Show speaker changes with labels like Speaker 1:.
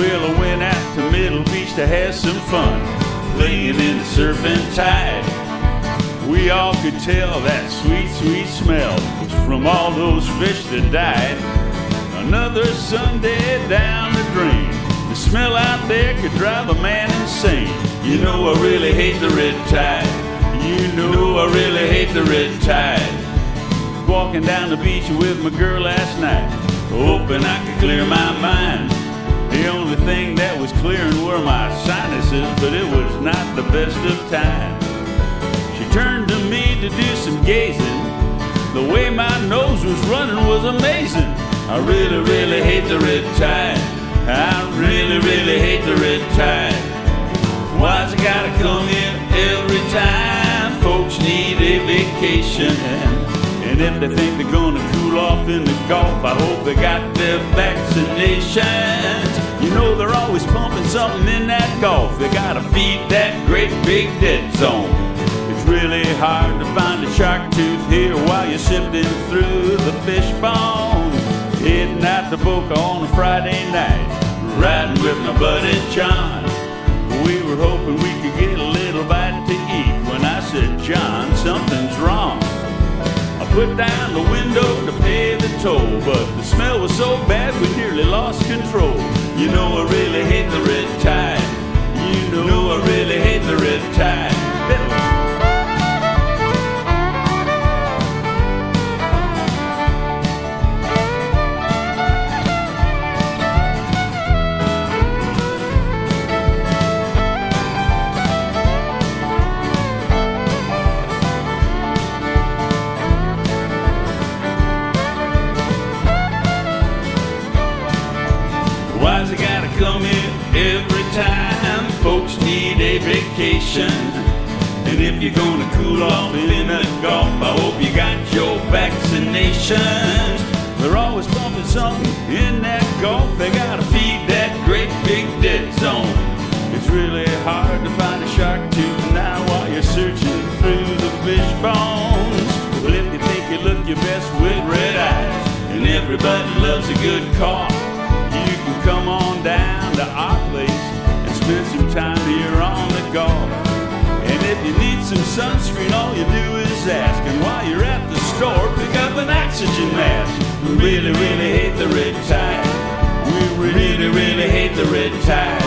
Speaker 1: Well, I went out to Middle Beach to have some fun, playing in the surfing tide. We all could tell that sweet, sweet smell was from all those fish that died. Another Sunday down the drain, the smell out there could drive a man insane. You know I really hate the red tide. You know I really hate the red tide. Walking down the beach with my girl last night, hoping I could clear my mind. The only thing that was clearing were my sinuses, but it was not the best of times. She turned to me to do some gazing. The way my nose was running was amazing. I really, really hate the red tide. I really, really hate the red tide. Why's it gotta come in every time folks need a vacation? And if they think they're gonna cool off in the Gulf, I hope they got their vaccinations. You know they're always pumping something in that Gulf. They gotta feed that great big dead zone. It's really hard to find a shark tooth here while you're sifting through the fish bones. Heading out to Boca on a Friday night, riding with my buddy John. We were hoping we could get a little bite to eat when I said, John, something's wrong. I put down the window to pay the toll, but the smell was so bad we nearly lost control. You know I really hate the red tide. You know I really hate the red tide. Why's it gotta come in every time folks need a vacation? And if you're gonna cool off in the Gulf, I hope you got your vaccinations. They're always pumping something in that Gulf. They gotta feed that great big dead zone. It's really hard to find a shark tooth now while you're searching through the fish bones. Well, if you think you look your best with red eyes, and everybody loves a good cough, you can come on down to our place and spend some time here on the Gulf. And if you need some sunscreen, all you do is ask. And while you're at the store, pick up an oxygen mask. We really, really hate the red tide. We really, really hate the red tide.